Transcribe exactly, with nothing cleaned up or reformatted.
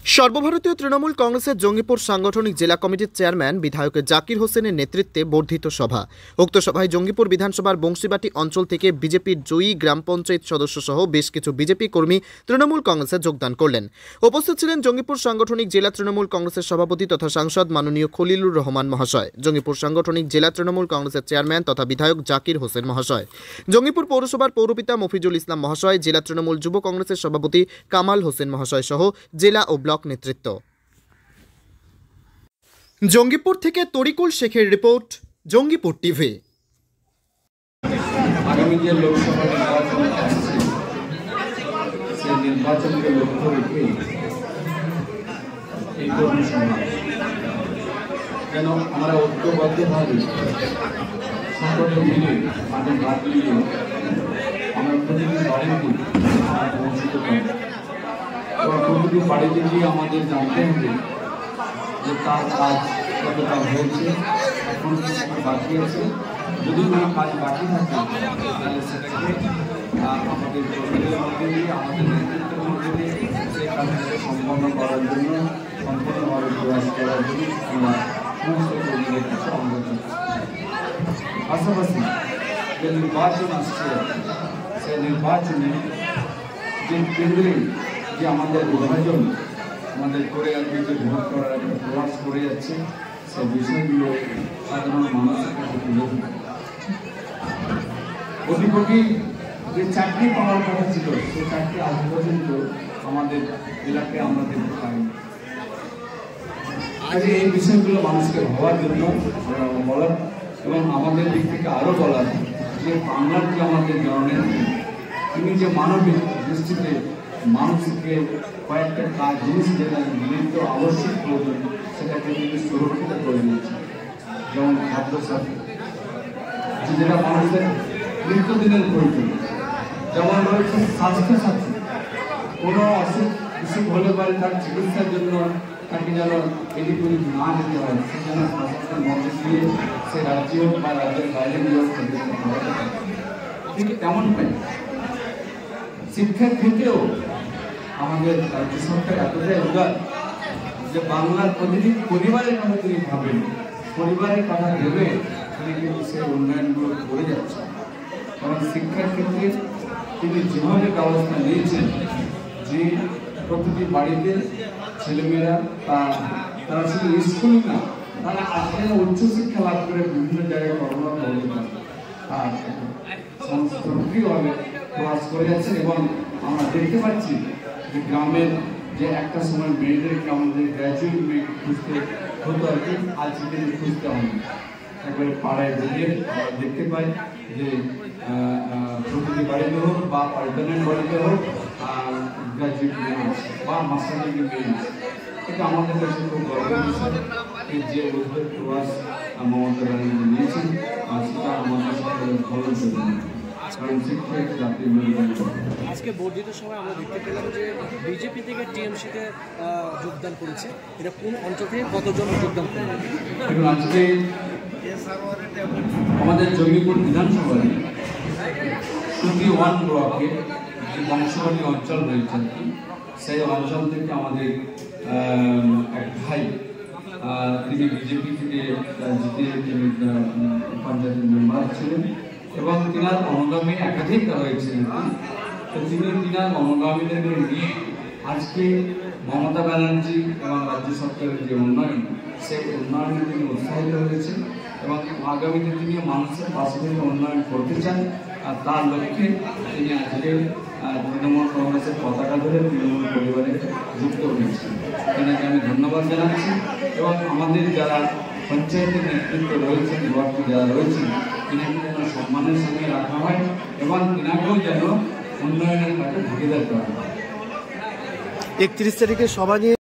সর্বভারতীয় তৃণমূল কংগ্রেসের জঙ্গিপুর সাংগঠনিক জেলা কমিটির চেয়ারম্যান বিধায়ক জাকির হোসেনের নেতৃত্বে বর্ধিত সভা। উক্ত সভায় জঙ্গিপুর বিধানসভার বংশীবাটি অঞ্চল থেকে বিজেপির জয়ী গ্রাম পঞ্চায়েত সদস্য সহ বেশ কিছু বিজেপি কর্মী তৃণমূল কংগ্রেসে যোগদান করলেন। উপস্থিত ছিলেন জঙ্গিপুর সাংগঠনিক জেলা তৃণমূল কংগ্রেসের সভাপতি তথা সাংসদ মাননীয় খলিলুর রহমান মহাশয়, জঙ্গিপুর সাংগঠনিক জেলা তৃণমূল কংগ্রেসের চেয়ারম্যান তথা বিধায়ক জাকির হোসেন মহাশয়, জঙ্গিপুর পৌরসভার পৌরপিতা মফিজুল ইসলাম মহাশয়, জেলা তৃণমূল যুব কংগ্রেসের সভাপতি কামাল হোসেন মহাশয় সহ জেলা ও ব্লক নেতৃত্ব। জঙ্গিপুর থেকে তরিকুল শেখের রিপোর্ট, জঙ্গিপুর টিভি। আগামী যে লোকসভা নির্বাচন আসছে সেই নির্বাচনকে লক্ষ্য রেখে এই কর্মী সমাবেশ যেন আমরা ঐক্যবদ্ধভাবে সকলে মিলে মাঠে ভাগ নিয়ে আমরা প্রতিটি বাড়িতে পৌঁছতে পারি এবং প্রতিটি বাড়িতে গিয়ে আমাদের জানতে হবে যে তার কাজ কতটা হয়েছে, এখন কিছু বাকি আছে। যদি কোনো কাজ বাকি থাকে তাহলে সেটাকে আমাদের কর্মীদের মধ্যে দিয়ে আমাদের নেতৃত্বের মধ্যে দিয়ে সেই কাজটাকে সম্পন্ন করার জন্য সম্পূর্ণভাবে প্রয়াস করার জন্য আমরা সমস্ত কর্মীদের কাছে অনুরোধ করছি। পাশাপাশি যে নির্বাচন আসছে সেই নির্বাচনে যে কেন্দ্রে যে আমাদের বিভাজন আমাদের করে আসবে, যে ভোট করার একটা প্রয়াস করে যাচ্ছে, সেই বিষয়গুলো সাধারণ মানুষের কাছে তুলে ধরে অধিপতি যে চাকরি পাওয়ার কথা ছিল সেই চাকরি আজ পর্যন্ত আমাদের এলাকায় আমরা দেখতে পাই। আজ এই বিষয়গুলো মানুষকে ভাবার জন্য বলার এবং আমাদের দিক থেকে আরো বলার যে বাংলার যে আমাদের জননেত্রী তিনি যে মানবিক দৃষ্টিতে মানুষকে কয়েকটা কাজ জিনিস যেটা নিত্য আবশ্যক প্রয়োজন সেটাকে তিনি সুরক্ষিত করে দিয়েছে। যেমন খাদ্যসাথী যেটা মানুষের নিত্যদিনের প্রয়োজন, যেমন রয়েছে স্বাস্থ্যসাথী, কোনো অসুখ বিসুখ হলে পারে তার চিকিৎসার জন্য তাকে যেন এদিক ওদিক না যেতে হয়, সে যেন প্রশাসনের মধ্যে দিয়ে সে রাজ্য হোক বা রাজ্যের বাইরে গিয়ে ঠিক তেমনটাই শিক্ষার ক্ষেত্রেও আমাদের রাজ্য সরকার এতটাই উদার যে বাংলার প্রতিটি পরিবারের কথা তিনি ভাবেন, পরিবারের কথা ভেবে তিনি কিন্তু সেই উন্নয়নগুলো করে যাচ্ছেন। কারণ শিক্ষার ক্ষেত্রে তিনি যেভাবে ব্যবস্থা নিয়েছেন যে প্রতিটি বাড়িতে ছেলেমেয়েরা তারা শুধু স্কুলই না, তারা আসলে উচ্চশিক্ষা লাভ করে বিভিন্ন জায়গায় কর্মরত হতে পারে আর সক্রিয়ভাবে প্রয়াস করে যাচ্ছেন। এবং আমরা দেখতে পাচ্ছি যে গ্রামের যে একটা সময় মেয়েদেরকে আমাদের গ্র্যাজুয়েট মেয়েকে খুঁজতে হতো আর কি, আজকে কিন্তু খুঁজতে হবে একবারে পাড়ায় বেরিয়ে আমরা দেখতে পাই যে প্রতিটি বাড়িতে হোক বা পার্মানেন্ট বাড়িতে হোক গ্র্যাজুয়েট মেয়ে আছে বা মাস্টার ডিগ্রি মেয়ে আছে। এটা আমাদের কাছে খুব গর্বের বিষয় যে উদ্যোগ প্রয়াস মমতা ব্যানার্জি নিয়েছেন আর সেটা আমাদের সকলের ভালো জন্য। আজকে বর্ধিত সময় আমরা দেখতে পেলাম যে বিজেপি থেকে টিএমসিতে যোগদান করেছে, এটা কোন অঞ্চল থেকে কতজন যোগদান করবে? আজকে আমাদের জঙ্গিপুর বিধানসভায় টুটি ওয়ান ব্লকে যে বংশবাড়ি অঞ্চল রয়েছে আর কি, সেই অঞ্চল থেকে আমাদের এক ভাই তিনি বিজেপি থেকে জিতে তিনি পঞ্চায়েতের মেম্বার ছিলেন এবং তিনার অনুগামী একাধিক রয়েছেন। তো তিনি তিনার অনুগামীদেরকে নিয়ে আজকে মমতা ব্যানার্জি এবং রাজ্য সরকারের যে উন্নয়ন সেই উন্নয়নে তিনি উৎসাহিত হয়েছেন এবং আগামীতে তিনি মানুষের পাশে থেকে উন্নয়ন করতে চান। আর তার লক্ষ্যে তিনি আজকে তৃণমূল কংগ্রেসের পতাকা ধরে তৃণমূল পরিবারে যুক্ত হয়েছেন। তেনাকে আমি ধন্যবাদ জানাচ্ছি এবং আমাদের যারা পঞ্চায়েতের নেতৃত্ব রয়েছেন বিভাগটি যারা রয়েছেন তিনাকে যেন সম্মানের সঙ্গে রাখা হয় এবং তিনাকেও যেন উন্নয়নের কাজে ভাগিদার করা হয়। একত্রিশ তারিখে সভা নিয়ে